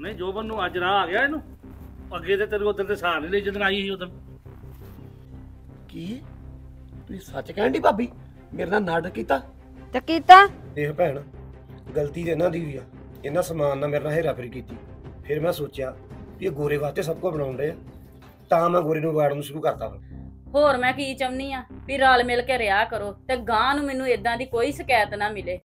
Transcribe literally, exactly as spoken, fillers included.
ਨਹੀਂ ਜੋਬਨ ਨੂੰ ਅੱਜ ਰਾਹ ਆ ਗਿਆ ਇਹਨੂੰ ਅੱਗੇ ਤੇ ਤੇਰੇ ਉਧਰ ਤੇ ਸਾਰ ਨਹੀਂ ਲਈ ਜਦੋਂ ਆਈ ਸੀ ਉਦੋਂ। ਕੀ ਤੁਸੀਂ ਸੱਚ ਕਹਿਣ ਦੀ ਭਾਬੀ ਮੇਰੇ ਨਾਲ ਨਾਟਕ ਕੀਤਾ? ਤੇ ਕੀਤਾ ਦੇਖ ਭੈਣ ਗਲਤੀ ਤੇ ਇਹਨਾਂ ਦੀ ਵੀ ਆ, ਇਹਨਾਂ ਸਮਾਨ ਨਾਲ ਮੇਰੇ ਨਾਲ ਹੇਰਾਫੇਰੀ ਕੀਤੀ। ਫਿਰ ਮੈਂ ਸੋਚਿਆ ਵੀ ਇਹ ਗੋਰੇ ਵਾਸਤੇ ਸਭ ਕੁਝ ਬਣਾਉਣ ਡਏ ਆ, ਤਾਂ ਮੈਂ ਗੋਰੇ ਨੂੰ ਵਾੜਨ ਨੂੰ ਸ਼ੁਰੂ ਕਰਤਾ ਵਾ। ਹੋਰ ਮੈਂ ਕੀ ਚਾਹੁੰਨੀ ਆ ਵੀ ਰਲ ਮਿਲ ਕੇ ਰਿਹਾ ਕਰੋ ਤੇ ਗਾਂ ਨੂੰ ਮੈਨੂੰ ਇਦਾਂ ਦੀ ਕੋਈ ਸ਼ਿਕਾਇਤ ਨਾ ਮਿਲੇ।